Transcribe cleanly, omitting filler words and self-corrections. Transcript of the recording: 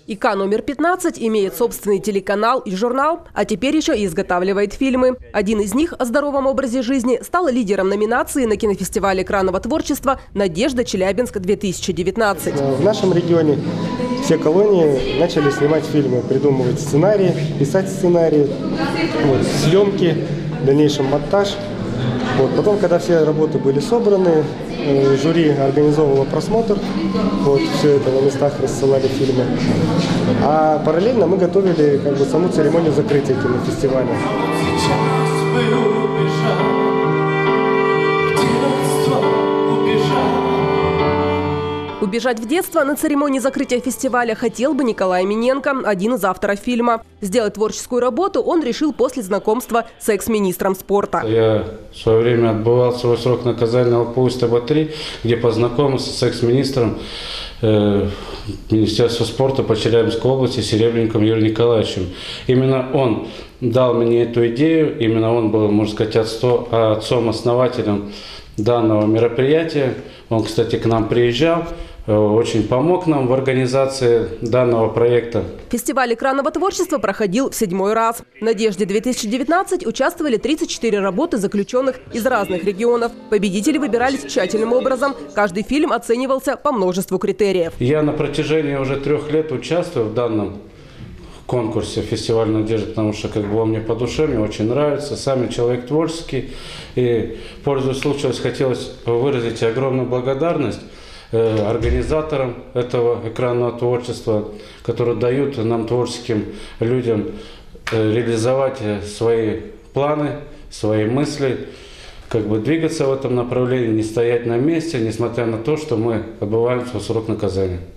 ИК номер 15 имеет собственный телеканал и журнал, а теперь еще и изготавливает фильмы. Один из них о здоровом образе жизни стал лидером номинации на кинофестивале экранного творчества «Надежда Челябинск-2019». В нашем регионе все колонии начали снимать фильмы, придумывать сценарии, писать сценарии, съемки, в дальнейшем монтаж. Потом, когда все работы были собраны, жюри организовывало просмотр, все это на местах рассылали фильмы. А параллельно мы готовили саму церемонию закрытия кинофестиваля. Убежать в детство на церемонии закрытия фестиваля хотел бы Николай Миненко, один из авторов фильма. Сделать творческую работу он решил после знакомства с экс-министром спорта. Я в свое время отбывал свой срок наказания на ЛПУ СТБ-3, где познакомился с экс-министром Министерства спорта по Челябинской области Серебренником Юрием Николаевичем. Именно он дал мне эту идею, именно он был, можно сказать, отцом-основателем данного мероприятия. Он, кстати, к нам приезжал, очень помог нам в организации данного проекта. Фестиваль экранного творчества проходил в 7-й раз. В «Надежде-2019» участвовали 34 работы заключенных из разных регионов. Победители выбирались тщательным образом. Каждый фильм оценивался по множеству критериев. Я на протяжении уже 3 лет участвую в данном конкурсе «Фестиваль Надежды», потому что он мне по душе, мне очень нравится. Сам человек творческий. И, пользуясь случаем, хотелось выразить огромную благодарность организаторам этого экранного творчества, которые дают нам, творческим людям, реализовать свои планы, свои мысли, двигаться в этом направлении, не стоять на месте, несмотря на то, что мы отбываем свой срок наказания.